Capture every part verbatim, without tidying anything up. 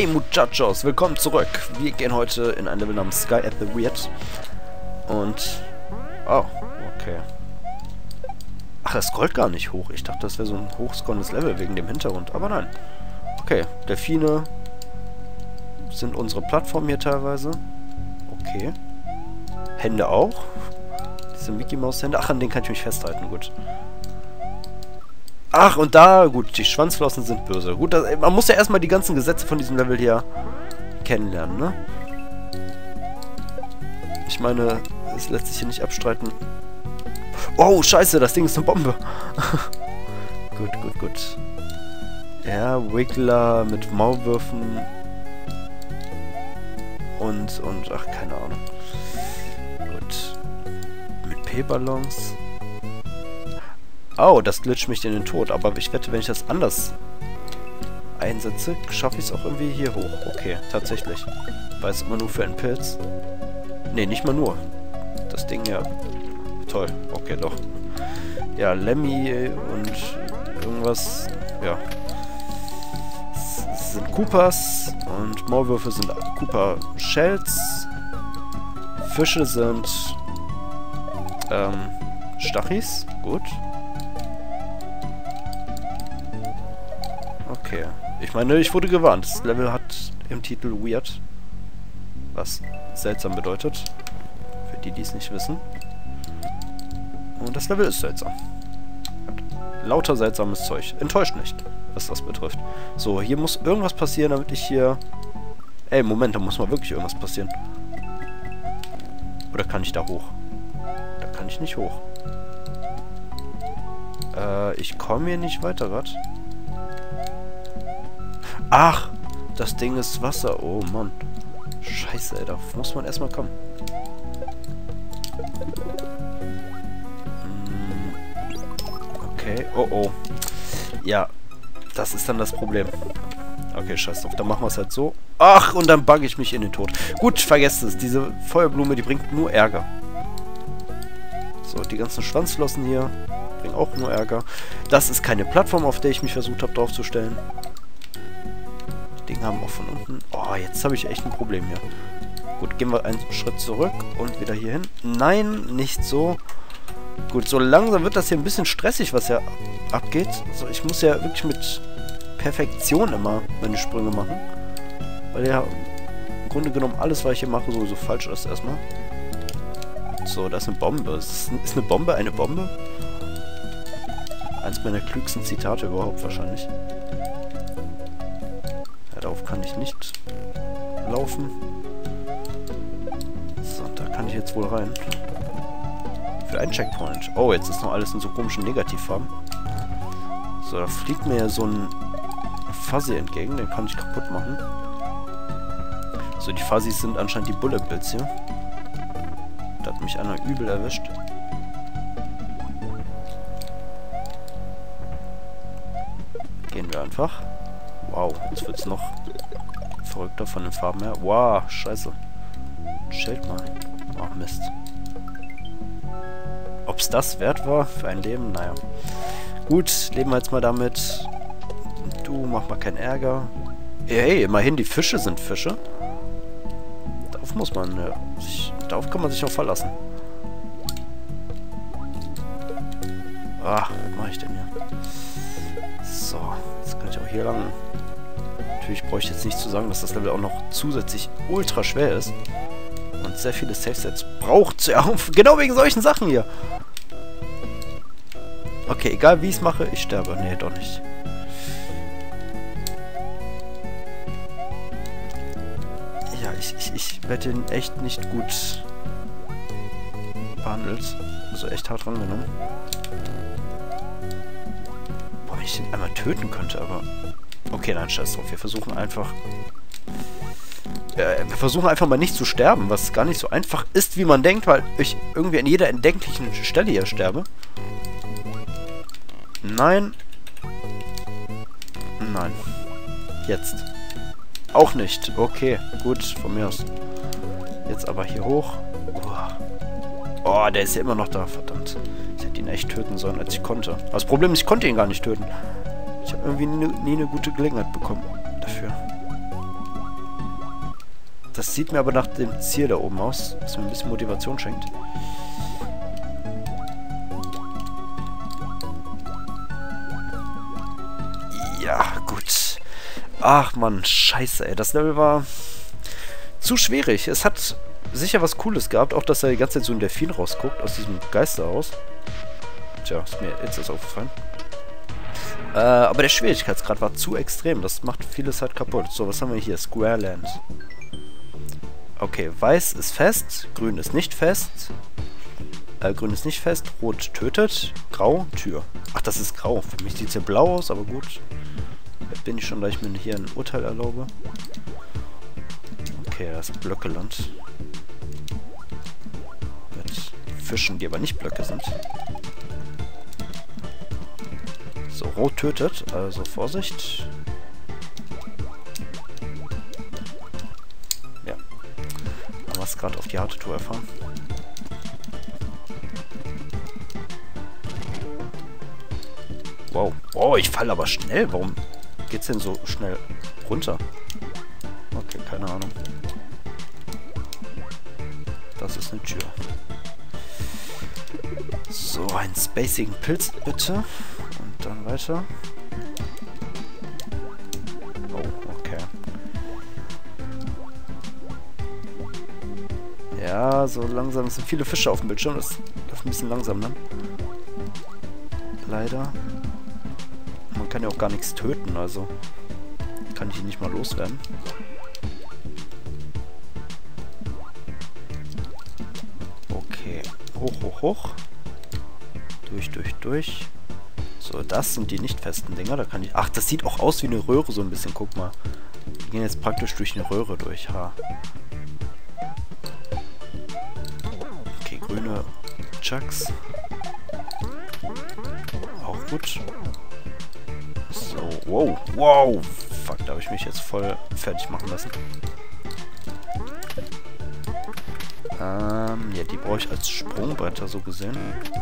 Hey Muchachos, willkommen zurück. Wir gehen heute in ein Level namens Sky at the Weird. Und... Oh, okay. Ach, das scrollt gar nicht hoch. Ich dachte, das wäre so ein hochscrollendes Level wegen dem Hintergrund. Aber nein. Okay, Delfine sind unsere Plattform hier teilweise. Okay. Hände auch. Diese Mickey Maus Hände. Ach, an denen kann ich mich festhalten. Gut. Ach, und da, gut, die Schwanzflossen sind böse. Gut, das, man muss ja erstmal die ganzen Gesetze von diesem Level hier kennenlernen, ne? Ich meine, es lässt sich hier nicht abstreiten. Oh, scheiße, das Ding ist eine Bombe. Gut, gut, gut. Ja, Wiggler mit Maulwürfen. Und, und, ach, keine Ahnung. Gut. Mit P-Ballons. Oh, das glitscht mich in den Tod. Aber ich wette, wenn ich das anders einsetze, schaffe ich es auch irgendwie hier hoch. Okay, tatsächlich. War es immer nur für einen Pilz? Ne, nicht mal nur. Das Ding ja... Toll. Okay, doch. Ja, Lemmy und irgendwas... Ja. Es sind Koopas und Maulwürfe sind Koopa Shells. Fische sind... Ähm... Stachis. Gut. Okay. Ich meine, ich wurde gewarnt. Das Level hat im Titel Weird. Was seltsam bedeutet. Für die, die es nicht wissen. Und das Level ist seltsam. Hat lauter seltsames Zeug. Enttäuscht nicht, was das betrifft. So, hier muss irgendwas passieren, damit ich hier... Ey, Moment, da muss mal wirklich irgendwas passieren. Oder kann ich da hoch? Da kann ich nicht hoch. Äh, ich komme hier nicht weiter, grad. Ach, das Ding ist Wasser. Oh, Mann. Scheiße, ey, da muss man erstmal kommen. Okay, oh, oh. Ja, das ist dann das Problem. Okay, scheiß drauf, dann machen wir es halt so. Ach, und dann bugge ich mich in den Tod. Gut, vergesst es. Diese Feuerblume, die bringt nur Ärger. So, die ganzen Schwanzflossen hier bringen auch nur Ärger. Das ist keine Plattform, auf der ich mich versucht habe draufzustellen. Die Dinge haben auch von unten... Oh, jetzt habe ich echt ein Problem hier. Gut, gehen wir einen Schritt zurück und wieder hier hin. Nein, nicht so. Gut, so langsam wird das hier ein bisschen stressig, was ja abgeht. Also ich muss ja wirklich mit Perfektion immer meine Sprünge machen. Weil ja im Grunde genommen alles, was ich hier mache, sowieso falsch ist erstmal. So, da ist eine Bombe. Ist, ist eine Bombe eine Bombe? Eins meiner klügsten Zitate überhaupt wahrscheinlich. Ja, darauf kann ich nicht laufen. So, da kann ich jetzt wohl rein. Für einen Checkpoint. Oh, jetzt ist noch alles in so komischen Negativfarben. So, da fliegt mir ja so ein Fuzzy entgegen. Den kann ich kaputt machen. So, die Fuzzys sind anscheinend die Bullet Bills hier. Da hat mich einer übel erwischt. Gehen wir einfach. Wow, jetzt wird es noch verrückter von den Farben her. Wow, scheiße. Schild mal. Ach, Mist. Ob es das wert war für ein Leben? Naja. Gut, leben wir jetzt mal damit. Du, mach mal keinen Ärger. Hey, immerhin, die Fische sind Fische. Darauf muss man ja, sich, darauf kann man sich auch verlassen. Ach, was mache ich denn hier? So, jetzt kann ich auch hier lang. Natürlich brauche ich jetzt nicht zu sagen, dass das Level auch noch zusätzlich ultra schwer ist. Und sehr viele Safe-Sets braucht. Ja, genau wegen solchen Sachen hier. Okay, egal wie ich es mache, ich sterbe. Nee, doch nicht. Ja, ich, ich, ich werde den echt nicht gut behandelt. Also echt hart rangenommen. Boah, wenn ich den einmal töten könnte, aber... Okay, nein, scheiß drauf. Wir versuchen einfach... Äh, wir versuchen einfach mal nicht zu sterben, was gar nicht so einfach ist, wie man denkt, weil ich irgendwie an jeder entdecklichen Stelle hier sterbe. Nein. Nein. Jetzt. Auch nicht. Okay, gut, von mir aus. Jetzt aber hier hoch. Oh, der ist ja immer noch da, verdammt. Ich hätte ihn echt töten sollen, als ich konnte. Aber das Problem ist, ich konnte ihn gar nicht töten. Ich habe irgendwie nie, nie eine gute Gelegenheit bekommen dafür. Das sieht mir aber nach dem Ziel da oben aus, was mir ein bisschen Motivation schenkt. Ja, gut. Ach man, scheiße, ey. Das Level war zu schwierig. Es hat sicher was Cooles gehabt, auch dass er die ganze Zeit so ein Delfin rausguckt aus diesem Geisterhaus. Tja, ist mir jetzt das aufgefallen. Äh, aber der Schwierigkeitsgrad war zu extrem. Das macht vieles halt kaputt. So, was haben wir hier? Square Land. Okay, weiß ist fest, grün ist nicht fest. Äh, grün ist nicht fest, rot tötet, grau, Tür. Ach, das ist grau. Für mich sieht es ja blau aus, aber gut. Da bin ich schon, da ich mir hier ein Urteil erlaube. Okay, das ist Blöckeland. Mit Fischen, die aber nicht Blöcke sind. So, rot tötet, also Vorsicht. Ja. Haben wir es gerade auf die harte Tour erfahren. Wow. Wow, ich falle aber schnell. Warum geht's denn so schnell runter? Okay, keine Ahnung. Das ist eine Tür. So, einen spacigen Pilz bitte. Und dann weiter. Oh, okay. Ja, so langsam. Es sind viele Fische auf dem Bildschirm. Das läuft ein bisschen langsam dann. Leider. Man kann ja auch gar nichts töten, also kann ich ihn nicht mal loswerden. Okay. Hoch, hoch, hoch. Durch, durch, durch. So, das sind die nicht festen Dinger. Da kann ich... Ach, das sieht auch aus wie eine Röhre so ein bisschen. Guck mal. Wir gehen jetzt praktisch durch eine Röhre durch. Ha. Okay, grüne Chucks. Auch gut. So, wow, wow. Fuck, da habe ich mich jetzt voll fertig machen lassen. Ähm, ja, die brauche ich als Sprungbretter so gesehen.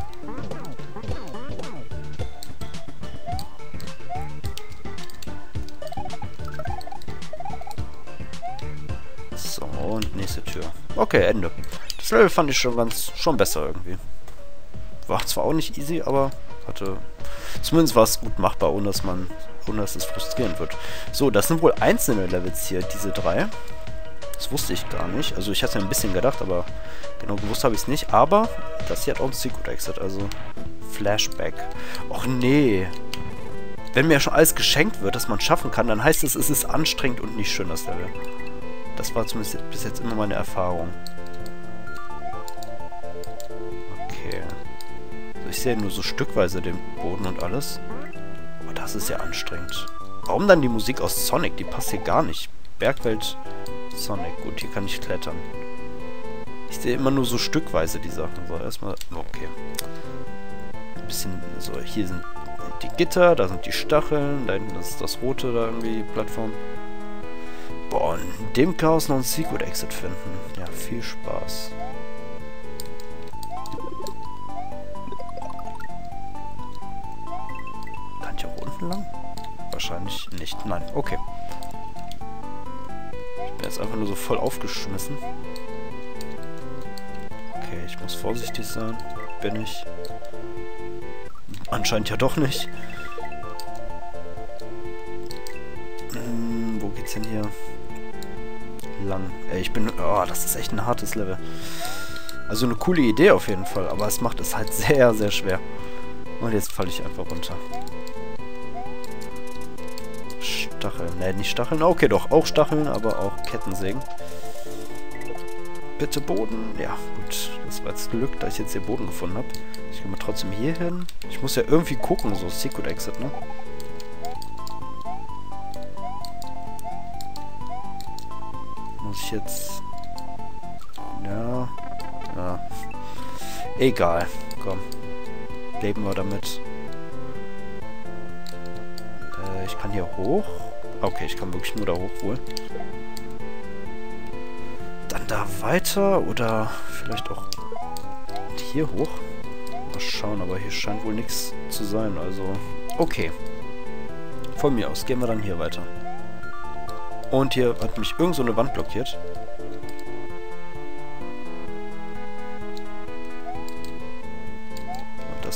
So, und nächste Tür. Okay, Ende. Das Level fand ich schon ganz, schon besser irgendwie. War zwar auch nicht easy, aber hatte... Zumindest war es gut machbar, ohne dass man, ohne dass es frustrierend wird. So, das sind wohl einzelne Levels hier, diese drei. Das wusste ich gar nicht. Also ich hatte ja ein bisschen gedacht, aber genau gewusst habe ich es nicht. Aber das hier hat auch ein Secret Exit, also Flashback. Och nee. Wenn mir schon alles geschenkt wird, dass man schaffen kann, dann heißt es, es ist anstrengend und nicht schön, das Level. Das war zumindest bis jetzt immer meine Erfahrung. Okay. Ich sehe nur so stückweise den Boden und alles. Oh, das ist ja anstrengend. Warum dann die Musik aus Sonic? Die passt hier gar nicht. Bergwelt Sonic. Gut, hier kann ich klettern. Ich sehe immer nur so stückweise die Sachen. So, erstmal... Okay. Ein bisschen... So, hier sind die Gitter, da sind die Stacheln, da hinten ist das rote, da irgendwie die Plattform. Boah, in dem Chaos noch ein Secret Exit finden. Ja, viel Spaß. Lang? Wahrscheinlich nicht. Nein, okay. Ich bin jetzt einfach nur so voll aufgeschmissen. Okay, ich muss vorsichtig sein. Bin ich. Anscheinend ja doch nicht. Hm, wo geht's denn hier lang? Ey, ich bin... Oh, das ist echt ein hartes Level. Also eine coole Idee auf jeden Fall, aber es macht es halt sehr, sehr schwer. Und jetzt falle ich einfach runter. Stacheln. Ne, nicht Stacheln. Okay, doch. Auch Stacheln, aber auch Kettensägen. Bitte Boden. Ja, gut. Das war jetzt Glück, dass ich jetzt den Boden gefunden habe. Ich gehe mal trotzdem hier hin. Ich muss ja irgendwie gucken, so Secret Exit, ne? Muss ich jetzt... Ja. Ja. Egal. Komm. Leben wir damit. Äh, ich kann hier hoch. Okay, ich kann wirklich nur da hoch wohl. Dann da weiter oder vielleicht auch hier hoch. Mal schauen, aber hier scheint wohl nichts zu sein. Also, okay. Von mir aus gehen wir dann hier weiter. Und hier hat mich irgend so eine Wand blockiert.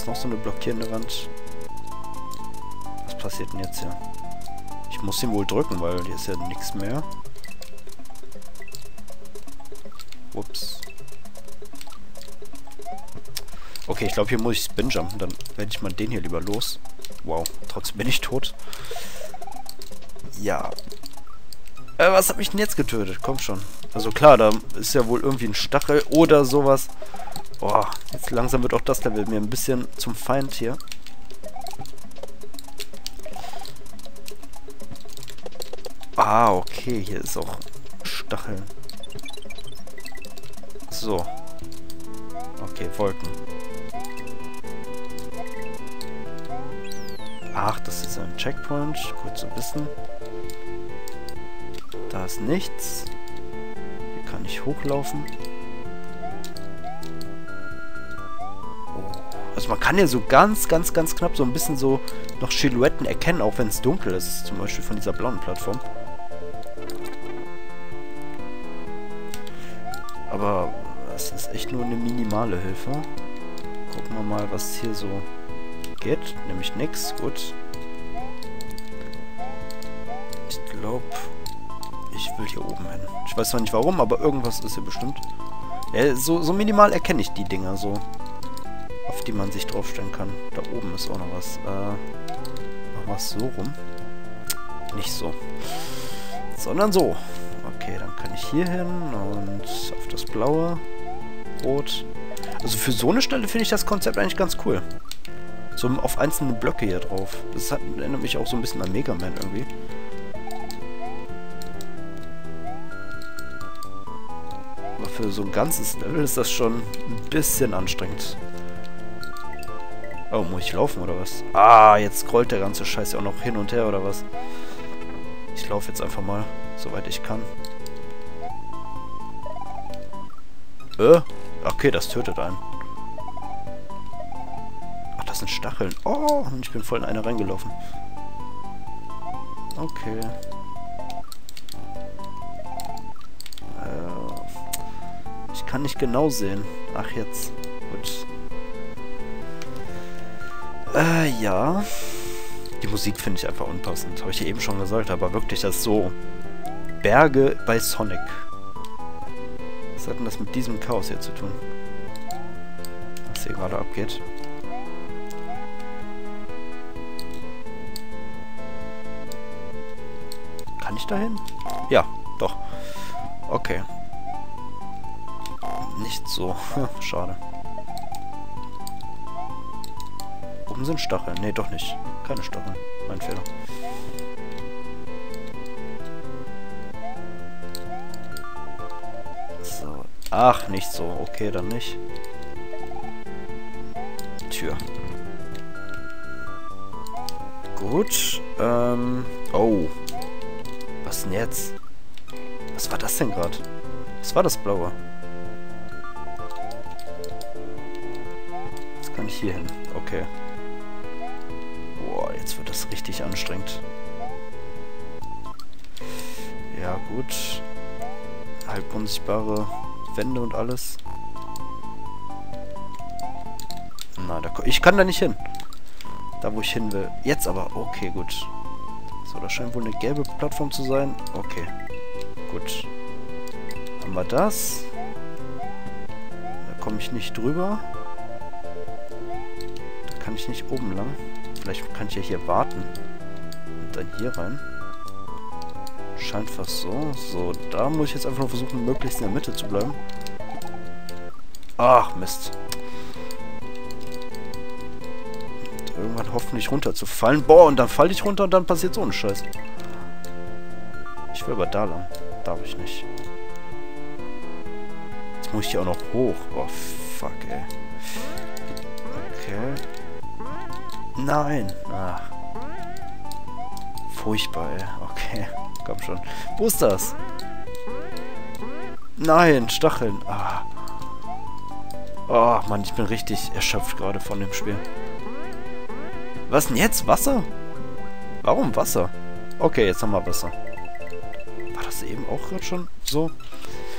ist noch so eine blockierende Wand. Was passiert denn jetzt hier? Ich muss ihn wohl drücken, weil hier ist ja nichts mehr. Ups. Okay, ich glaube, hier muss ich Spin-Jumpen. Dann werde ich mal den hier lieber los. Wow, trotzdem bin ich tot. Ja. Äh, was hat mich denn jetzt getötet? Komm schon. Also klar, da ist ja wohl irgendwie ein Stachel oder sowas. Boah, jetzt langsam wird auch das Level mir ein bisschen zum Feind hier. Ah, okay, hier ist auch Stacheln. So. Okay, Wolken. Ach, das ist ein Checkpoint. Gut zu wissen. Da ist nichts. Hier kann ich hochlaufen. Oh. Also man kann ja so ganz, ganz, ganz knapp so ein bisschen so noch Silhouetten erkennen, auch wenn es dunkel ist. Zum Beispiel von dieser blauen Plattform. Aber das ist echt nur eine minimale Hilfe. Gucken wir mal, was hier so geht. Nämlich nix. Gut. Ich glaube, ich will hier oben hin. Ich weiß zwar nicht warum, aber irgendwas ist hier bestimmt. Ja, so, so minimal erkenne ich die Dinger so. Auf die man sich draufstellen kann. Da oben ist auch noch was. Äh, machen wir es so rum. Nicht so. Sondern so. Okay, dann kann ich hier hin und auf das blaue. Rot. Also für so eine Stelle finde ich das Konzept eigentlich ganz cool. So auf einzelne Blöcke hier drauf. Das hat, erinnert mich auch so ein bisschen an Mega Man irgendwie. Aber für so ein ganzes Level ist das schon ein bisschen anstrengend. Oh, muss ich laufen oder was? Ah, jetzt scrollt der ganze Scheiß ja auch noch hin und her oder was? Ich laufe jetzt einfach mal, soweit ich kann. Äh? Okay, das tötet einen. Ach, das sind Stacheln. Oh, ich bin voll in eine reingelaufen. Okay. Äh, ich kann nicht genau sehen. Ach, jetzt. Gut. Äh, ja. Die Musik finde ich einfach unpassend. Habe ich ja eben schon gesagt, aber wirklich das ist so Berge bei Sonic. Was hat denn das mit diesem Chaos hier zu tun? Was hier gerade abgeht. Kann ich da hin? Ja, doch. Okay. Nicht so. Schade. Oben sind Stacheln. Nee, doch nicht. Keine Stacheln. Mein Fehler. So. Ach, nicht so. Okay, dann nicht. Tür. Gut. Ähm. Oh. Was denn jetzt? Was war das denn gerade? Was war das Blaue? Jetzt kann ich hier hin. Okay. Boah, jetzt wird das richtig anstrengend. Ja, gut. Halb unsichtbare Wände und alles. Na, da ich kann da nicht hin. Da, wo ich hin will. Jetzt aber. Okay, gut. So, das scheint wohl eine gelbe Plattform zu sein. Okay. Gut. Haben wir das. Da komme ich nicht drüber. Da kann ich nicht oben lang. Vielleicht kann ich ja hier warten. Und dann hier rein. Scheint fast so. So, da muss ich jetzt einfach nur versuchen, möglichst in der Mitte zu bleiben. Ach, Mist. Und irgendwann hoffentlich runterzufallen. Boah, und dann falle ich runter und dann passiert so ein Scheiß. Ich will aber da lang. Darf ich nicht. Jetzt muss ich hier auch noch hoch. Oh, fuck, ey. Okay. Nein. Ach. Furchtbar, ey. Okay. Komm schon. Wo ist das? Nein, Stacheln. Ah. Oh, Mann, ich bin richtig erschöpft gerade von dem Spiel. Was denn jetzt? Wasser? Warum Wasser? Okay, jetzt haben wir Wasser. War das eben auch gerade schon so?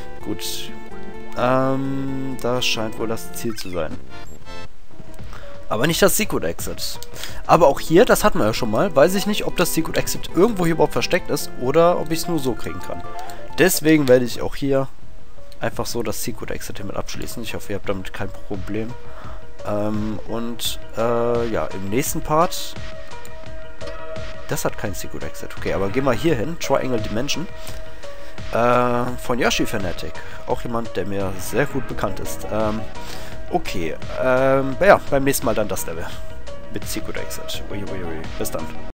Gut. Ähm, das scheint wohl das Ziel zu sein. Aber nicht das Secret Exit. Aber auch hier, das hatten wir ja schon mal, weiß ich nicht, ob das Secret Exit irgendwo hier überhaupt versteckt ist oder ob ich es nur so kriegen kann. Deswegen werde ich auch hier einfach so das Secret Exit hiermit abschließen. Ich hoffe, ihr habt damit kein Problem. Ähm, und äh, ja, im nächsten Part... Das hat kein Secret Exit. Okay, aber gehen wir hier hin. Triangle Dimension. Äh, von Yoshi Fanatic. Auch jemand, der mir sehr gut bekannt ist. Ähm, okay. Ähm, ja, beim nächsten Mal dann das Level. Mit Secret Exit. Ui, ui, ui. Bis dann.